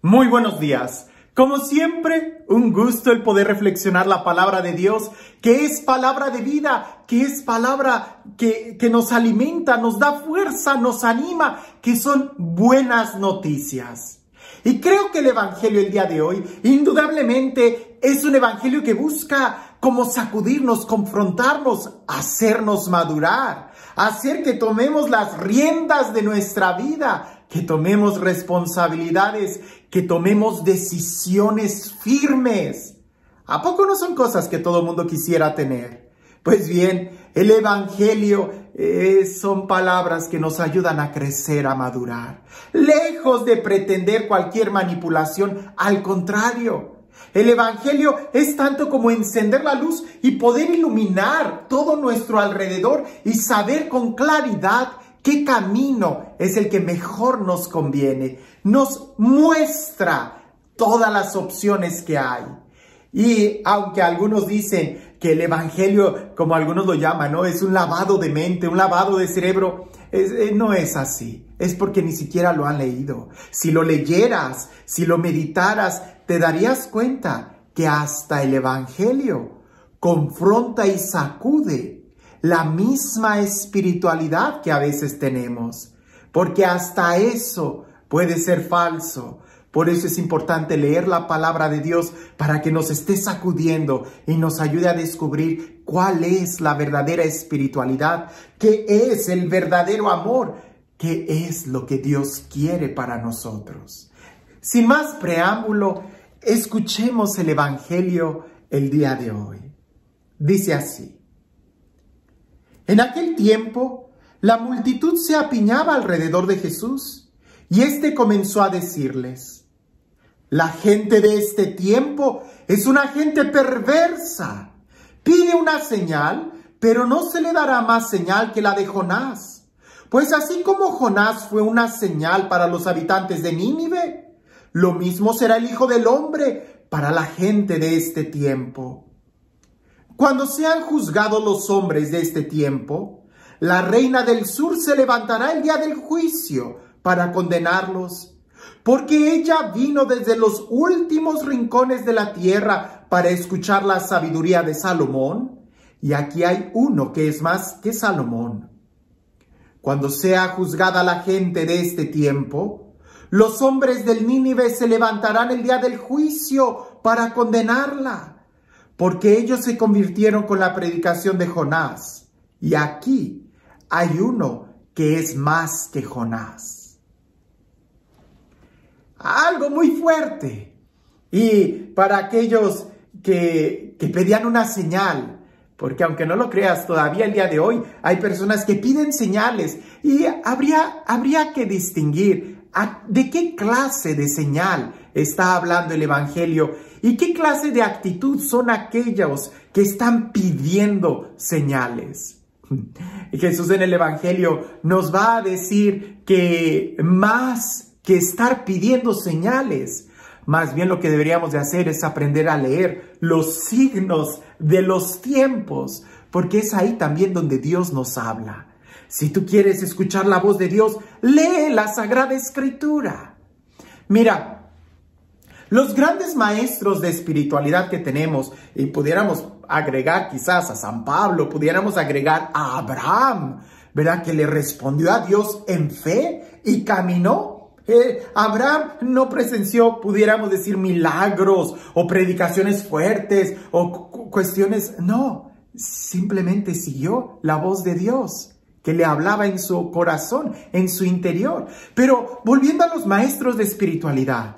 Muy buenos días. Como siempre, un gusto el poder reflexionar la palabra de Dios, que es palabra de vida, que es palabra que nos alimenta, nos da fuerza, nos anima, que son buenas noticias. Y creo que el evangelio el día de hoy, indudablemente, es un evangelio que busca como sacudirnos, confrontarnos, hacernos madurar, hacer que tomemos las riendas de nuestra vida, que tomemos responsabilidades, que tomemos decisiones firmes. ¿A poco no son cosas que todo mundo quisiera tener? Pues bien, el evangelio son palabras que nos ayudan a crecer, a madurar. Lejos de pretender cualquier manipulación, al contrario. El evangelio es tanto como encender la luz y poder iluminar todo nuestro alrededor y saber con claridad qué camino es el que mejor nos conviene. Nos muestra todas las opciones que hay. Y aunque algunos dicen que el evangelio, como algunos lo llaman, ¿no?, es un lavado de mente, un lavado de cerebro, no es así. Es porque ni siquiera lo han leído. Si lo leyeras, si lo meditaras, te darías cuenta que hasta el evangelio confronta y sacude la misma espiritualidad que a veces tenemos, porque hasta eso puede ser falso. Por eso es importante leer la palabra de Dios para que nos esté sacudiendo y nos ayude a descubrir cuál es la verdadera espiritualidad, qué es el verdadero amor, qué es lo que Dios quiere para nosotros. Sin más preámbulo, escuchemos el evangelio el día de hoy. Dice así: en aquel tiempo, la multitud se apiñaba alrededor de Jesús, y éste comenzó a decirles: la gente de este tiempo es una gente perversa. Pide una señal, pero no se le dará más señal que la de Jonás. Pues así como Jonás fue una señal para los habitantes de Nínive, lo mismo será el Hijo del Hombre para la gente de este tiempo. Cuando sean juzgados los hombres de este tiempo, la reina del sur se levantará el día del juicio para condenarlos, porque ella vino desde los últimos rincones de la tierra para escuchar la sabiduría de Salomón, y aquí hay uno que es más que Salomón. Cuando sea juzgada la gente de este tiempo, los hombres del Nínive se levantarán el día del juicio para condenarla, porque ellos se convirtieron con la predicación de Jonás. Y aquí hay uno que es más que Jonás. Algo muy fuerte. Y para aquellos que pedían una señal, porque aunque no lo creas, todavía el día de hoy hay personas que piden señales. Y habría que distinguir de qué clase de señal está hablando el evangelio y qué clase de actitud son aquellos que están pidiendo señales. Y Jesús en el evangelio nos va a decir que más que estar pidiendo señales, más bien lo que deberíamos de hacer es aprender a leer los signos de los tiempos, porque es ahí también donde Dios nos habla. Si tú quieres escuchar la voz de Dios, lee la Sagrada Escritura. Mira, los grandes maestros de espiritualidad que tenemos, y pudiéramos agregar quizás a San Pablo, pudiéramos agregar a Abraham, ¿verdad?, que le respondió a Dios en fe y caminó. Abraham no presenció, pudiéramos decir, milagros o predicaciones fuertes o cuestiones. No, simplemente siguió la voz de Dios que le hablaba en su corazón, en su interior. Pero volviendo a los maestros de espiritualidad,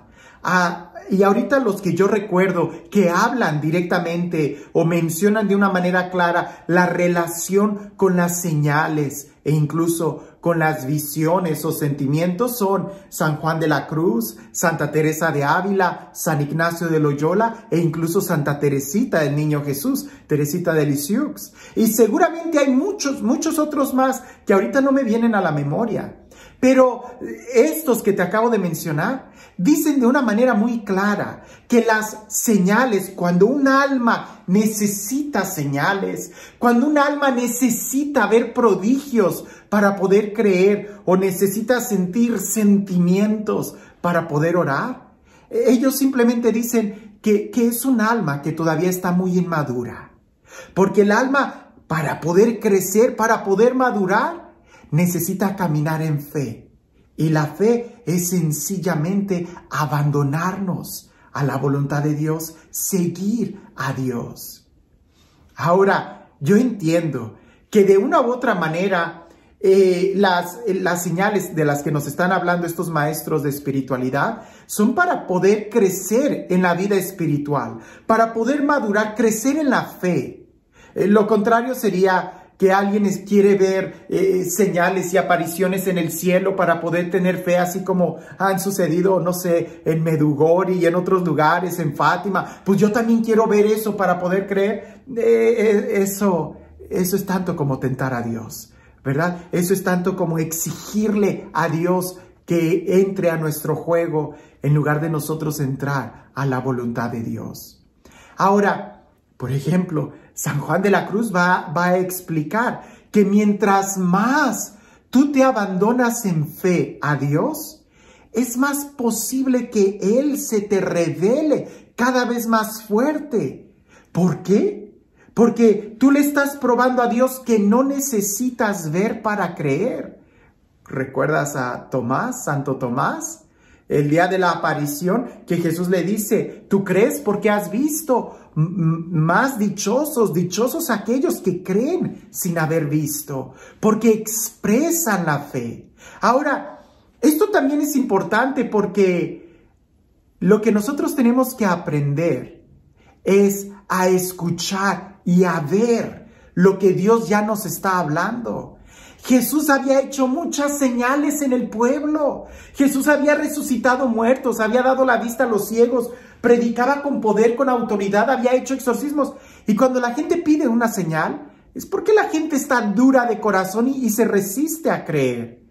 y ahorita los que yo recuerdo que hablan directamente o mencionan de una manera clara la relación con las señales e incluso con las visiones o sentimientos son San Juan de la Cruz, Santa Teresa de Ávila, San Ignacio de Loyola e incluso Santa Teresita del Niño Jesús, Teresita de Lisieux. Y seguramente hay muchos otros más que ahorita no me vienen a la memoria. Pero estos que te acabo de mencionar dicen de una manera muy clara que las señales, cuando un alma necesita señales, cuando un alma necesita ver prodigios para poder creer o necesita sentir sentimientos para poder orar, ellos simplemente dicen que es un alma que todavía está muy inmadura. Porque el alma, para poder crecer, para poder madurar, necesita caminar en fe. Y la fe es sencillamente abandonarnos a la voluntad de Dios, seguir a Dios. Ahora, yo entiendo que de una u otra manera las señales de las que nos están hablando estos maestros de espiritualidad son para poder crecer en la vida espiritual, para poder madurar, crecer en la fe. Lo contrario sería que alguien quiere ver señales y apariciones en el cielo para poder tener fe, así como han sucedido, no sé, en Medjugorje y en otros lugares, en Fátima. Pues yo también quiero ver eso para poder creer. Eso es tanto como tentar a Dios, ¿verdad? Eso es tanto como exigirle a Dios que entre a nuestro juego en lugar de nosotros entrar a la voluntad de Dios. Ahora, por ejemplo, San Juan de la Cruz va a explicar que mientras más tú te abandonas en fe a Dios, es más posible que Él se te revele cada vez más fuerte. ¿Por qué? Porque tú le estás probando a Dios que no necesitas ver para creer. ¿Recuerdas a Tomás, Santo Tomás? El día de la aparición que Jesús le dice, ¿tú crees porque has visto? Más dichosos aquellos que creen sin haber visto, porque expresan la fe. Ahora, esto también es importante porque lo que nosotros tenemos que aprender es a escuchar y a ver lo que Dios ya nos está hablando. Jesús había hecho muchas señales en el pueblo. Jesús había resucitado muertos, había dado la vista a los ciegos, predicaba con poder, con autoridad, había hecho exorcismos. Y cuando la gente pide una señal, es porque la gente está dura de corazón y se resiste a creer.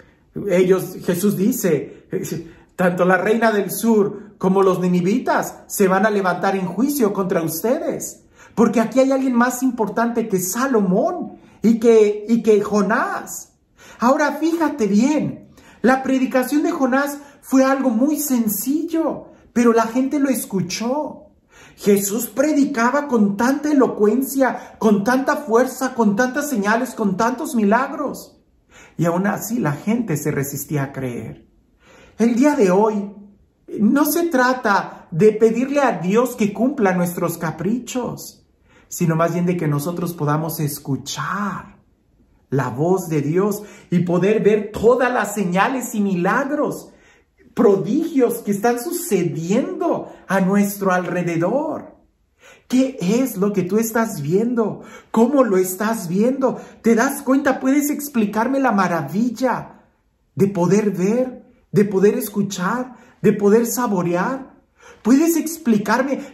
Jesús dice, tanto la reina del sur como los ninivitas se van a levantar en juicio contra ustedes. Porque aquí hay alguien más importante que Salomón y que Jonás. Ahora fíjate bien, la predicación de Jonás fue algo muy sencillo, pero la gente lo escuchó. Jesús predicaba con tanta elocuencia, con tanta fuerza, con tantas señales, con tantos milagros. Y aún así la gente se resistía a creer. El día de hoy no se trata de pedirle a Dios que cumpla nuestros caprichos, sino más bien de que nosotros podamos escuchar la voz de Dios y poder ver todas las señales y milagros, prodigios que están sucediendo a nuestro alrededor. ¿Qué es lo que tú estás viendo? ¿Cómo lo estás viendo? ¿Te das cuenta? ¿Puedes explicarme la maravilla de poder ver, de poder escuchar, de poder saborear? ¿Puedes explicarme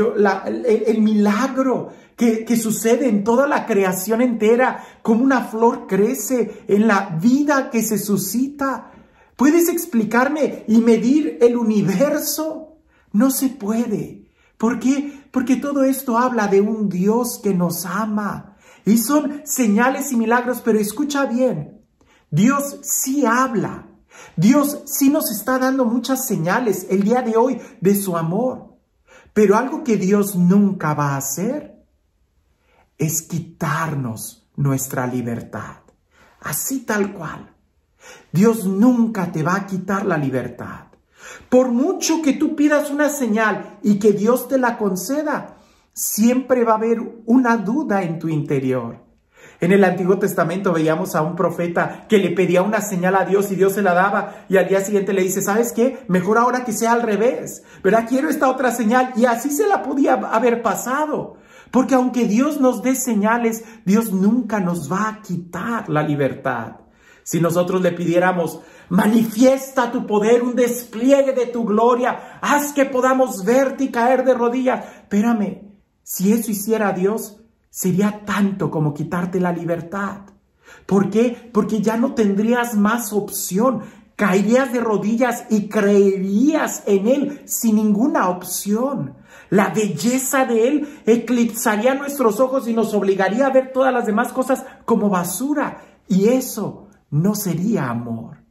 el milagro que sucede en toda la creación entera? Cómo una flor crece, en la vida que se suscita. ¿Puedes explicarme y medir el universo? No se puede. ¿Por qué? Porque todo esto habla de un Dios que nos ama. Y son señales y milagros, pero escucha bien. Dios sí habla. Dios sí nos está dando muchas señales el día de hoy de su amor. Pero algo que Dios nunca va a hacer es quitarnos nuestra libertad. Así tal cual. Dios nunca te va a quitar la libertad. Por mucho que tú pidas una señal y que Dios te la conceda, siempre va a haber una duda en tu interior. En el Antiguo Testamento veíamos a un profeta que le pedía una señal a Dios y Dios se la daba, y al día siguiente le dice, ¿sabes qué? Mejor ahora que sea al revés, ¿verdad? Quiero esta otra señal, y así se la podía haber pasado. Porque aunque Dios nos dé señales, Dios nunca nos va a quitar la libertad. Si nosotros le pidiéramos, manifiesta tu poder, un despliegue de tu gloria, haz que podamos verte y caer de rodillas. Espérame, si eso hiciera Dios, sería tanto como quitarte la libertad. ¿Por qué? Porque ya no tendrías más opción. Caerías de rodillas y creerías en Él sin ninguna opción. La belleza de Él eclipsaría nuestros ojos y nos obligaría a ver todas las demás cosas como basura. Y eso no sería amor.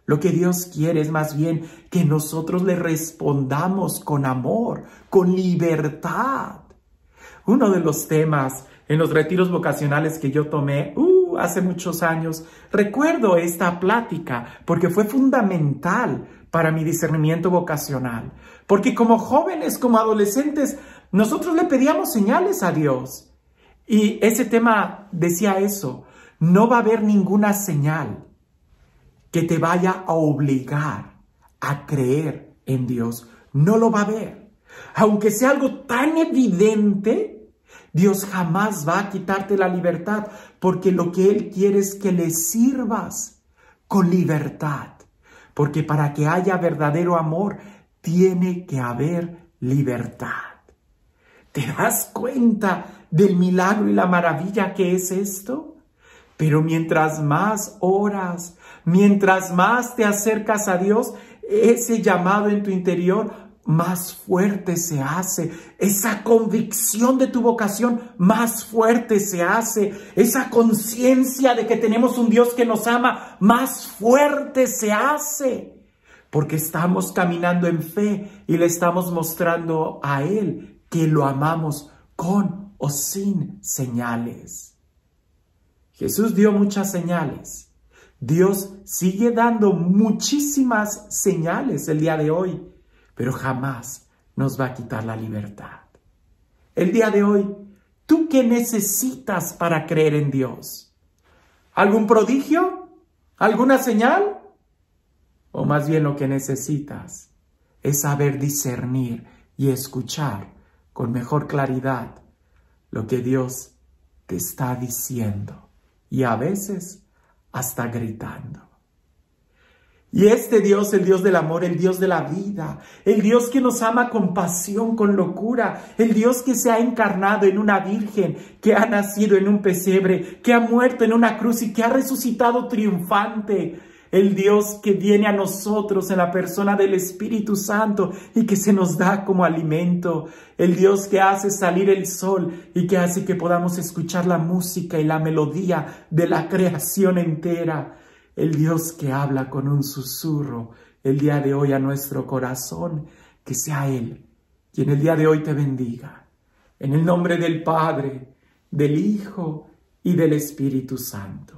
Lo que Dios quiere es más bien que nosotros le respondamos con amor, con libertad. Uno de los temas en los retiros vocacionales que yo tomé hace muchos años, recuerdo esta plática porque fue fundamental para mi discernimiento vocacional. Porque como jóvenes, como adolescentes, nosotros le pedíamos señales a Dios. Y ese tema decía eso: no va a haber ninguna señal que te vaya a obligar a creer en Dios. No lo va a haber. Aunque sea algo tan evidente, Dios jamás va a quitarte la libertad, porque lo que Él quiere es que le sirvas con libertad. Porque para que haya verdadero amor, tiene que haber libertad. ¿Te das cuenta del milagro y la maravilla que es esto? Pero mientras más oras, mientras más te acercas a Dios, ese llamado en tu interior más fuerte se hace. Esa convicción de tu vocación más fuerte se hace. Esa conciencia de que tenemos un Dios que nos ama más fuerte se hace. Porque estamos caminando en fe y le estamos mostrando a Él que lo amamos con o sin señales. Jesús dio muchas señales. Dios sigue dando muchísimas señales el día de hoy, pero jamás nos va a quitar la libertad. El día de hoy, ¿tú qué necesitas para creer en Dios? ¿Algún prodigio? ¿Alguna señal? O más bien lo que necesitas es saber discernir y escuchar con mejor claridad lo que Dios te está diciendo, y a veces hasta gritando. Y este Dios, el Dios del amor, el Dios de la vida, el Dios que nos ama con pasión, con locura, el Dios que se ha encarnado en una virgen, que ha nacido en un pesebre, que ha muerto en una cruz y que ha resucitado triunfante, el Dios que viene a nosotros en la persona del Espíritu Santo y que se nos da como alimento, el Dios que hace salir el sol y que hace que podamos escuchar la música y la melodía de la creación entera. El Dios que habla con un susurro el día de hoy a nuestro corazón, que sea Él quien el día de hoy te bendiga. En el nombre del Padre, del Hijo y del Espíritu Santo.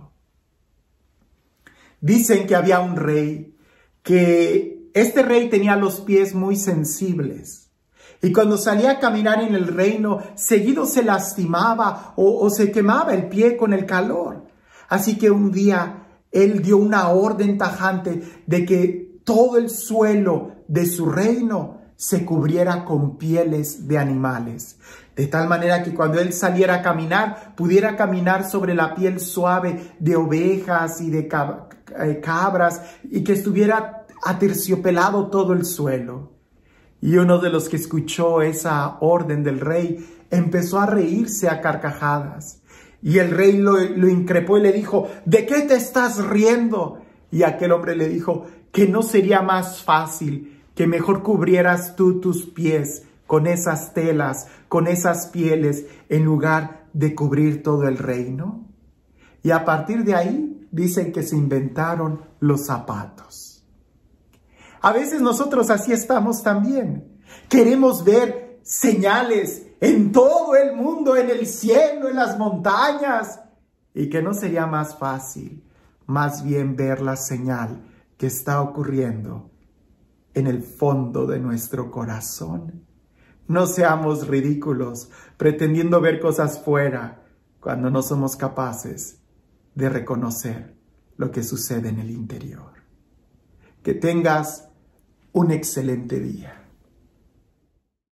Dicen que había un rey, que este rey tenía los pies muy sensibles. Y cuando salía a caminar en el reino, seguido se lastimaba o se quemaba el pie con el calor. Así que un día él dio una orden tajante de que todo el suelo de su reino se cubriera con pieles de animales. De tal manera que cuando él saliera a caminar, pudiera caminar sobre la piel suave de ovejas y de cabras, y que estuviera aterciopelado todo el suelo. Y uno de los que escuchó esa orden del rey empezó a reírse a carcajadas. Y el rey lo increpó y le dijo: ¿de qué te estás riendo? Y aquel hombre le dijo que no sería más fácil, que mejor cubrieras tú tus pies con esas telas, con esas pieles, en lugar de cubrir todo el reino. Y a partir de ahí dicen que se inventaron los zapatos. A veces nosotros así estamos también. Queremos ver señales en todo el mundo, en el cielo, en las montañas. Y que no sería más fácil, más bien ver la señal que está ocurriendo en el fondo de nuestro corazón. No seamos ridículos pretendiendo ver cosas fuera cuando no somos capaces de reconocer lo que sucede en el interior. Que tengas un excelente día.